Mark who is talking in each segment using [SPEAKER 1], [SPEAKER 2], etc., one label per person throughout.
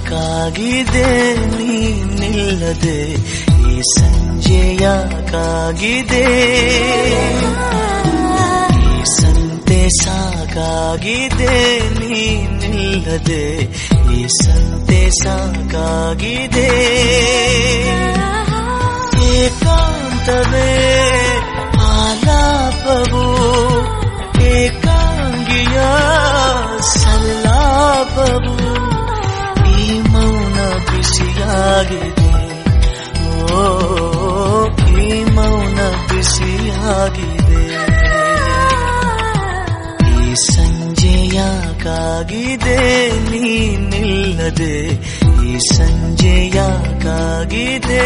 [SPEAKER 1] ಸಾಕಾಗಿದೆ ನೀನಿಲ್ಲದೆ ಈ ಸಂಜೆ ಯಾಕಾಗಿದೆ ಈ ಸಂತೆ ಸಾಕಾಗಿದೆ ನೀನಿಲ್ಲದೆ ಈ ಸಂತೆ ಸಾಕಾಗಿದೆ ಏಕಾಂತವೇ ಆಲಾಪವು ಏಕಾಂಗಿಯ ಸಲ್ಲಾಪವು ಈ ಮೌನ ಬಿಸಿಯಾಗಿದೆ ಓ ಈ ಮೌನ ಬಿಸಿಯಾಗಿದೆ ಈ ಸಂಜೆ ಯಾಕಾಗಿದೆ ನೀನಿಲ್ಲದೆ ಈ ಸಂಜೆ ಯಾಕಾಗಿದೆ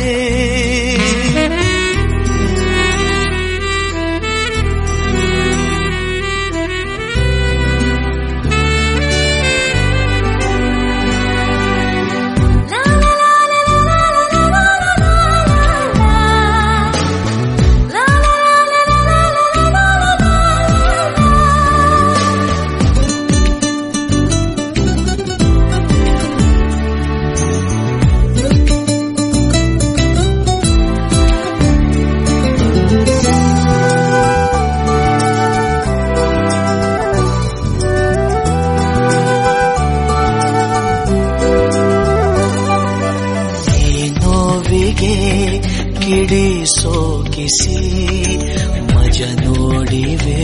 [SPEAKER 1] ಕಿಡಿ ಸೋಕಿಸಿ ಮಜ ನೋಡಿವೆ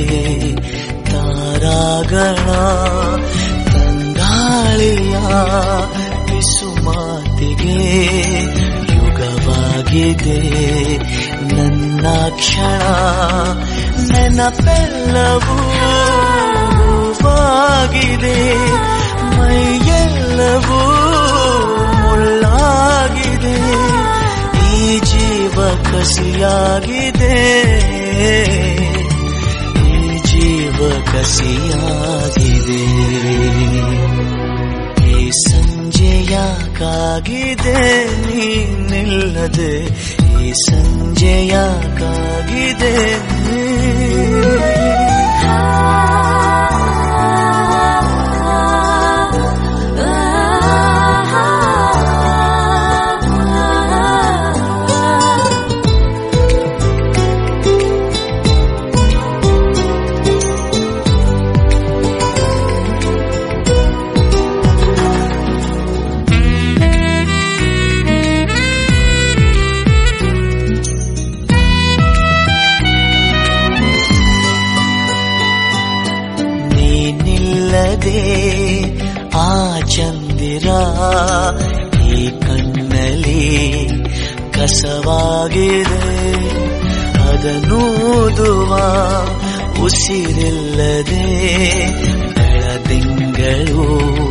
[SPEAKER 1] ತಾರಾಗಳ ತಂಗಾಳಿಯ ಪಿಸುಮಾತಿಗೆ ಯುಗವಾಗಿದೆ ನನ್ನ ಕ್ಷಣ ನೆನಪೆಲ್ಲವೂ ಹೂವಾಗಿದೆ ಮೈಯೆಲ್ಲವೂ ಮುಳ್ಳಾಗಿದೆ ಈ ಜೀವ ಕಸಿಯಾಗಿದೆ ಈ ಜೀವ ಕಸಿಯಾಗಿದೆ ಈ ಸಂಜೆ ಯಾಕಾಗಿದೆ ನೀನಿಲ್ಲದೆ ಈ ಸಂಜೆ ಯಾಕಾಗಿದೆ ಆ ಚಂದಿರ ಈ ಕಣ್ಣಲ್ಲಿ ಕಸವಾಗಿದೆ ಅದನ್ನೂದುವ ಉಸಿರಿಲ್ಲದೆ ಬೆಳದಿಂಗಳು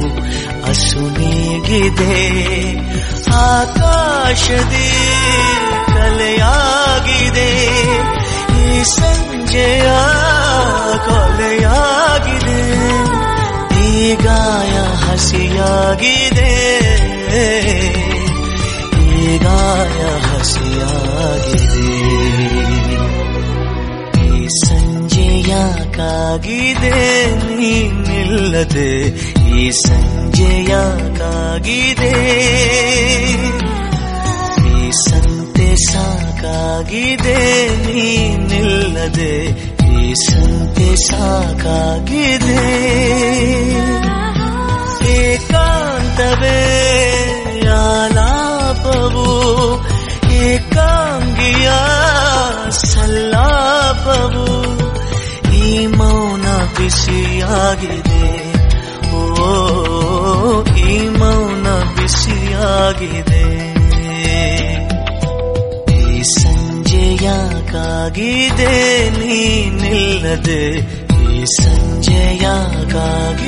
[SPEAKER 1] ಅಸುನೀಗಿದೆ ಆಕಾಶದಿ ಕಲೆಯಾಗಿದೆ ಈ ಸಂಜೆಯ ಕೊಲೆಯಾಗಿದೆ ಈ ಗಾಯ ಹಸಿಯಾಗಿದೆ ಈ ಗಾಯ ಹಸಿಯಾಗಿದೆ ಈ ಸಂಜೆ ಯಾಕಾಗಿದೆ ನೀನಿಲ್ಲದೆ ಈ ಸಂಜೆ ಯಾಕಾಗಿದೆ ಈ ಸಂತೆ ಸಾಕಾಗಿದೆ ನೀನಿಲ್ಲದೆ ಈ ಸಂತೆ ಸಾಕಾಗಿದೆ ಏಕಾಂತವೇ ಆಲಾಪವು ಏಕಾಂಗಿಯ ಸಲ್ಲಾಪವು ಈ ಮೌನ ಬಿಸಿಯಾಗಿದೆ ಓ ಈ ಮೌನ ಬಿಸಿಯಾಗಿದೆ ಈ ಸಂಜೆ ಯಾಕಾಗಿದೆ ನೀನಿಲ್ಲದೆ ಈ ಸಂಜೆ ಯಾಕಾಗಿದೆ